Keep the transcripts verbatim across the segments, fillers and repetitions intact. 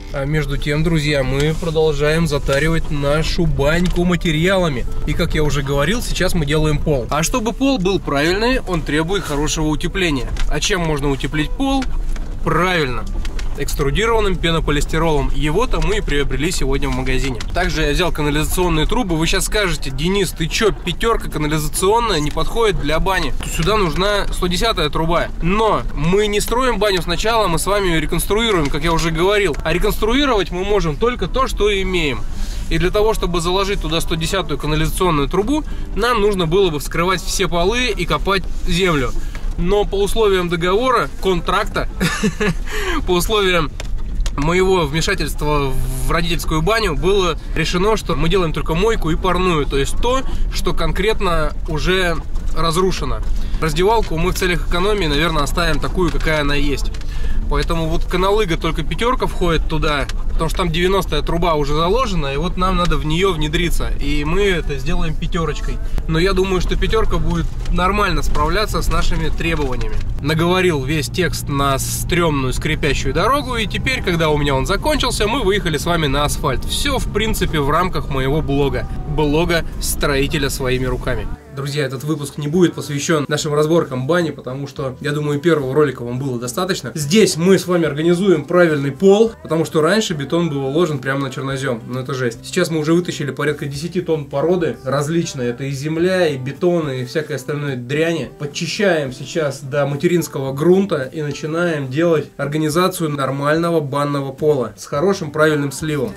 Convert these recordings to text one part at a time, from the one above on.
А между тем, друзья, мы продолжаем затаривать нашу баньку материалами. И, как я уже говорил, сейчас мы делаем пол. А чтобы пол был правильный, он требует хорошего утепления. А чем можно утеплить пол? Правильно, экструдированным пенополистиролом. Его-то мы и приобрели сегодня в магазине. Также я взял канализационные трубы. Вы сейчас скажете: Денис, ты чё, пятерка канализационная не подходит для бани? Сюда нужна сто десятая труба. Но мы не строим баню сначала, мы с вами ее реконструируем, как я уже говорил. А реконструировать мы можем только то, что имеем. И для того, чтобы заложить туда сто десятую канализационную трубу, нам нужно было бы вскрывать все полы и копать землю. Но по условиям договора, контракта, по условиям моего вмешательства в родительскую баню было решено, что мы делаем только мойку и парную. То есть то, что конкретно уже разрушено. Раздевалку мы в целях экономии, наверное, оставим такую, какая она есть. Поэтому вот каналыга только пятерка входит туда, потому что там девяностая труба уже заложена, и вот нам надо в нее внедриться. И мы это сделаем пятерочкой. Но я думаю, что пятерка будет нормально справляться с нашими требованиями. Наговорил весь текст на стрёмную скрипящую дорогу, и теперь, когда у меня он закончился, мы выехали с вами на асфальт. Все, в принципе, в рамках моего блога. Блога строителя своими руками. Друзья, этот выпуск не будет посвящен нашим разборкам бани, потому что, я думаю, первого ролика вам было достаточно. Здесь мы с вами организуем правильный пол, потому что раньше бетон был уложен прямо на чернозем. Ну это жесть. Сейчас мы уже вытащили порядка десяти тонн породы различной. Это и земля, и бетон, и всякое остальное дряни. Подчищаем сейчас до материнского грунта и начинаем делать организацию нормального банного пола с хорошим правильным сливом.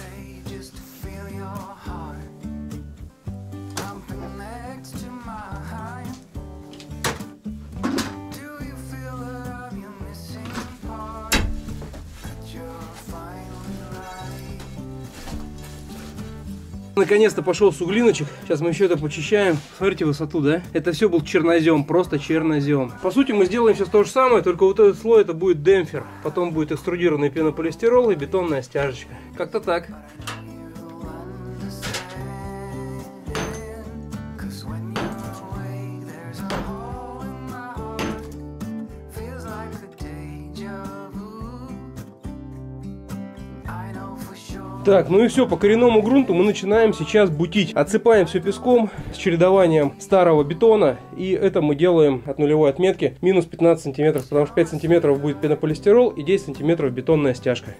Наконец-то пошел суглиночек. Сейчас мы еще это почищаем. Смотрите высоту, да? Это все был чернозем, просто чернозем. По сути, мы сделаем сейчас то же самое, только вот этот слой это будет демпфер. Потом будет экструдированный пенополистирол и бетонная стяжечка. Как-то так. Так, ну и все, по коренному грунту мы начинаем сейчас бутить. Отсыпаем все песком с чередованием старого бетона. И это мы делаем от нулевой отметки минус пятнадцать сантиметров, потому что пять сантиметров будет пенополистирол и десять сантиметров бетонная стяжка.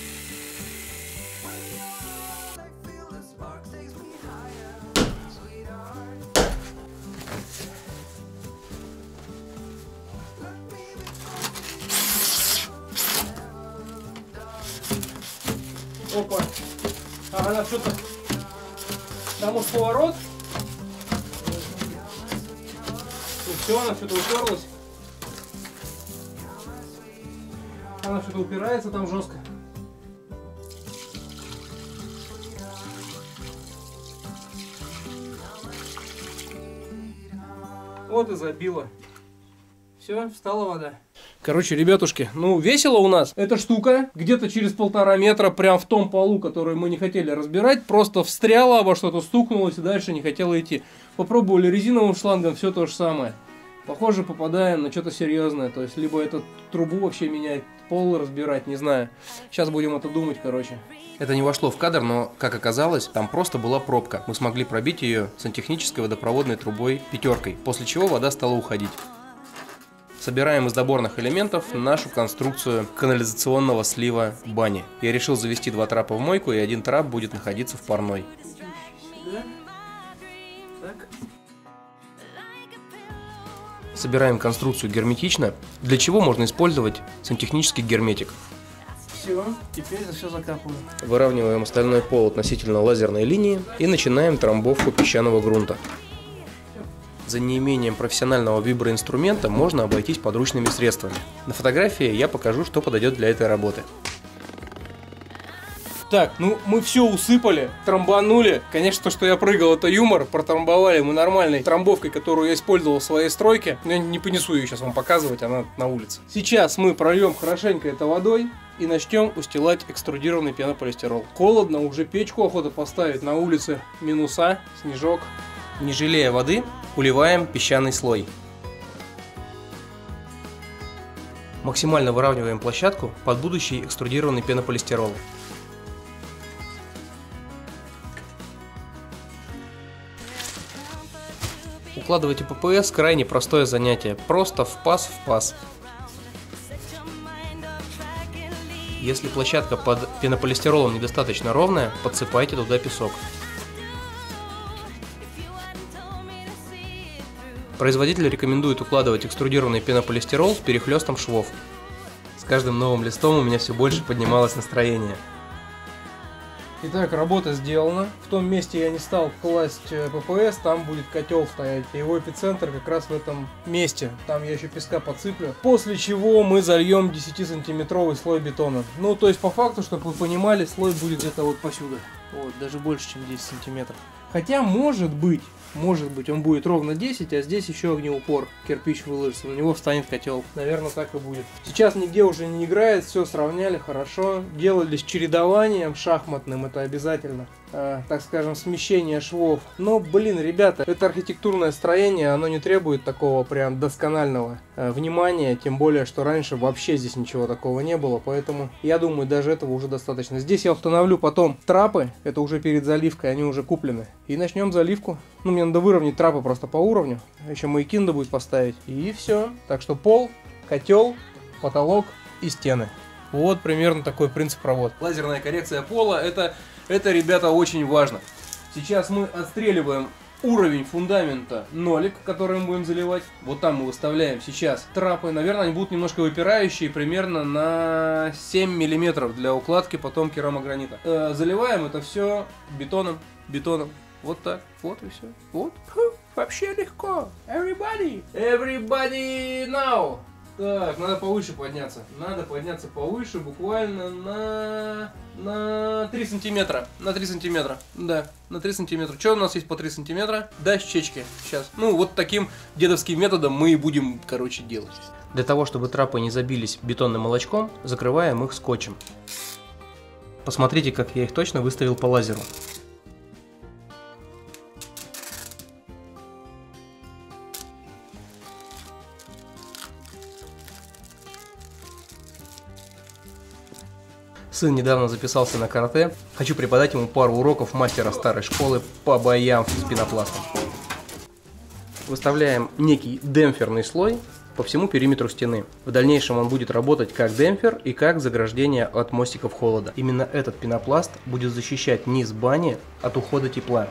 Опа. А она что-то... Там уж поворот. И все, она что-то уперлась. Она что-то упирается там жестко. Вот и забила. Все, встала вода. Короче, ребятушки, ну весело у нас. Эта штука где-то через полтора метра, прям в том полу, который мы не хотели разбирать, просто встряла обо что-то, стукнулась и дальше не хотела идти. Попробовали резиновым шлангом, все то же самое. Похоже, попадаем на что-то серьезное. То есть, либо эту трубу вообще менять, пол разбирать, не знаю. Сейчас будем это думать, короче. Это не вошло в кадр, но, как оказалось, там просто была пробка. Мы смогли пробить ее сантехнической водопроводной трубой пятеркой, после чего вода стала уходить. Собираем из доборных элементов нашу конструкцию канализационного слива бани. Я решил завести два трапа в мойку, и один трап будет находиться в парной. Собираем конструкцию герметично, для чего можно использовать сантехнический герметик. Все, теперь за все закапываем. Выравниваем остальной пол относительно лазерной линии и начинаем трамбовку песчаного грунта. За неимением профессионального виброинструмента можно обойтись подручными средствами. На фотографии я покажу, что подойдет для этой работы. Так, ну мы все усыпали, трамбанули. Конечно, то, что я прыгал, это юмор. Протрамбовали мы нормальной трамбовкой, которую я использовал в своей стройке. Но я не понесу ее сейчас вам показывать, она на улице. Сейчас мы прольем хорошенько это водой и начнем устилать экструдированный пенополистирол. Холодно, уже печку охота поставить на улице. Минуса, снежок. Не жалея воды, уливаем песчаный слой. Максимально выравниваем площадку под будущий экструдированный пенополистирол. Укладывайте пэ пэ эс крайне простое занятие, просто в паз в паз. Если площадка под пенополистиролом недостаточно ровная, подсыпайте туда песок. Производитель рекомендует укладывать экструдированный пенополистирол с перехлестом швов. С каждым новым листом у меня все больше поднималось настроение. Итак, работа сделана. В том месте я не стал класть пэ пэ эс, там будет котел стоять. Его эпицентр как раз в этом месте. Там я еще песка подсыплю. После чего мы зальем десятисантиметровый слой бетона. Ну, то есть по факту, чтобы вы понимали, слой будет где-то вот посюда. Вот, даже больше, чем десять сантиметров. Хотя, может быть, может быть, он будет ровно десять, а здесь еще огнеупор. Кирпич выложится, на него встанет котел. Наверное, так и будет. Сейчас нигде уже не играет, все сравняли хорошо. Делали с чередованием шахматным, это обязательно. Э, так скажем, смещение швов. Но, блин, ребята, это архитектурное строение, оно не требует такого прям досконального э, внимания. Тем более, что раньше вообще здесь ничего такого не было. Поэтому, я думаю, даже этого уже достаточно. Здесь я установлю потом трапы, это уже перед заливкой, они уже куплены. И начнем заливку. Ну, мне надо выровнять трапы просто по уровню. Еще маяки надо будет поставить. И все. Так что пол, котел, потолок и стены. Вот примерно такой принцип работы. Лазерная коррекция пола, это, это, ребята, очень важно. Сейчас мы отстреливаем уровень фундамента нолик, который мы будем заливать. Вот там мы выставляем сейчас трапы. Наверное, они будут немножко выпирающие, примерно на семь миллиметров для укладки потом керамогранита. Э, заливаем это все бетоном, бетоном. Вот так, вот и все. Вот, Фу, вообще легко. Everybody, everybody now. Так, надо повыше подняться. Надо подняться повыше, буквально на, на три сантиметра. На три сантиметра, да, на три сантиметра. Что у нас есть по три сантиметра? Дощечки. Сейчас. Ну, вот таким дедовским методом мы и будем, короче, делать. Для того, чтобы трапы не забились бетонным молочком, закрываем их скотчем. Посмотрите, как я их точно выставил по лазеру. Сын недавно записался на карате. Хочу преподать ему пару уроков мастера старой школы по боям с пенопластом. Выставляем некий демпферный слой по всему периметру стены. В дальнейшем он будет работать как демпфер и как заграждение от мостиков холода. Именно этот пенопласт будет защищать низ бани от ухода тепла.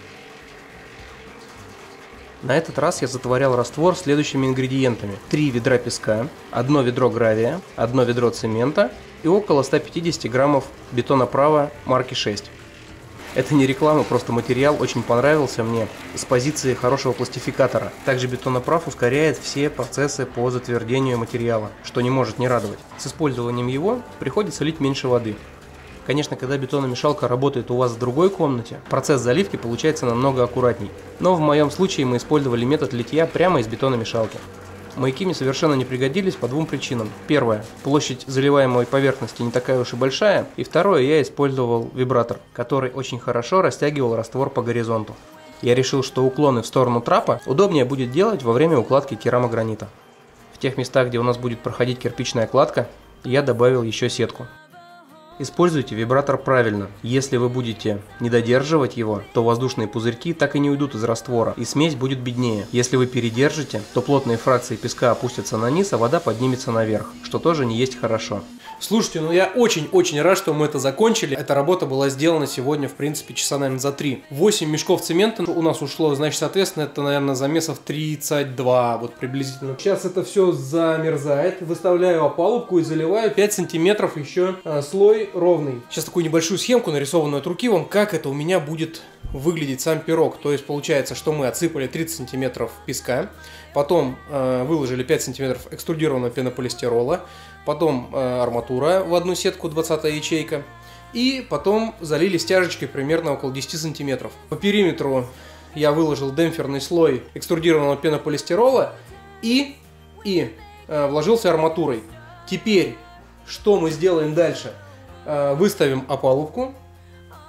На этот раз я затворял раствор следующими ингредиентами. три ведра песка, одно ведро гравия, одно ведро цемента и около ста пятидесяти граммов бетоноправа марки шесть. Это не реклама, просто материал очень понравился мне с позиции хорошего пластификатора. Также бетоноправ ускоряет все процессы по затвердению материала, что не может не радовать. С использованием его приходится лить меньше воды. Конечно, когда бетономешалка работает у вас в другой комнате, процесс заливки получается намного аккуратней. Но в моем случае мы использовали метод литья прямо из бетономешалки. Маяки мне совершенно не пригодились по двум причинам. Первое, площадь заливаемой поверхности не такая уж и большая. И второе, я использовал вибратор, который очень хорошо растягивал раствор по горизонту. Я решил, что уклоны в сторону трапа удобнее будет делать во время укладки керамогранита. В тех местах, где у нас будет проходить кирпичная кладка, я добавил еще сетку. Используйте вибратор правильно. Если вы будете не додерживать его, то воздушные пузырьки так и не уйдут из раствора, и смесь будет беднее. Если вы передержите, то плотные фракции песка опустятся на низ, а вода поднимется наверх, что тоже не есть хорошо. Слушайте, ну я очень-очень рад, что мы это закончили. Эта работа была сделана сегодня, в принципе, часа, наверное, за три. восемь мешков цемента у нас ушло, значит, соответственно, это, наверное, замесов тридцать два, вот приблизительно. Сейчас это все замерзает, выставляю опалубку и заливаю пять сантиметров еще а, слой ровный. Сейчас такую небольшую схемку, нарисованную от руки вам, как это у меня будет выглядеть сам пирог. То есть получается, что мы отсыпали тридцать сантиметров песка, потом э, выложили пять сантиметров экструдированного пенополистирола, потом э, арматура в одну сетку, двадцатая ячейка, и потом залили стяжечкой примерно около десяти сантиметров. По периметру я выложил демпферный слой экструдированного пенополистирола и, и э, вложился арматурой. Теперь, что мы сделаем дальше? Э, выставим опалубку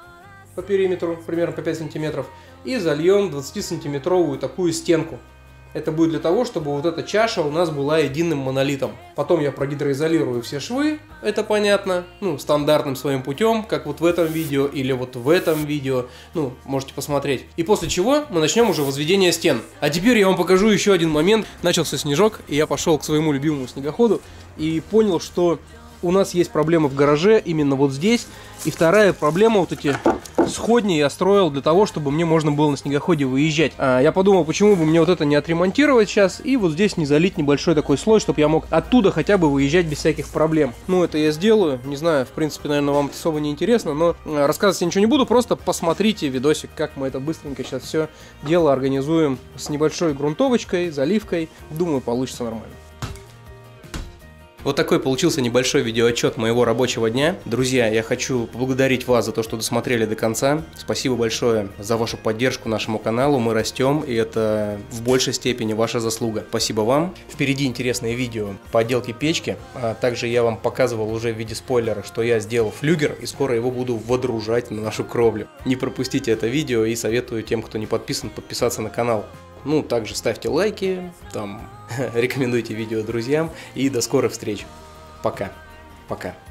по периметру, примерно по пять сантиметров, и зальем двадцатисантиметровую такую стенку. Это будет для того, чтобы вот эта чаша у нас была единым монолитом. Потом я прогидроизолирую все швы, это понятно, ну, стандартным своим путем, как вот в этом видео или вот в этом видео, ну, можете посмотреть. И после чего мы начнем уже возведение стен. А теперь я вам покажу еще один момент. Начался снежок, и я пошел к своему любимому снегоходу и понял, что у нас есть проблемы в гараже именно вот здесь. И вторая проблема, вот эти сходни я строил для того, чтобы мне можно было на снегоходе выезжать. А, я подумал, почему бы мне вот это не отремонтировать сейчас и вот здесь не залить небольшой такой слой, чтобы я мог оттуда хотя бы выезжать без всяких проблем. Ну, это я сделаю, не знаю, в принципе, наверное, вам это особо не интересно, но рассказывать я ничего не буду, просто посмотрите видосик, как мы это быстренько сейчас все дело организуем с небольшой грунтовочкой, заливкой. Думаю, получится нормально. Вот такой получился небольшой видеоотчет моего рабочего дня. Друзья, я хочу поблагодарить вас за то, что досмотрели до конца. Спасибо большое за вашу поддержку нашему каналу. Мы растем, и это в большей степени ваша заслуга. Спасибо вам. Впереди интересные видео по отделке печки. А также я вам показывал уже в виде спойлера, что я сделал флюгер, и скоро его буду водружать на нашу кровлю. Не пропустите это видео, и советую тем, кто не подписан, подписаться на канал. Ну, также ставьте лайки, там, рекомендуйте видео друзьям, и до скорых встреч. Пока. Пока.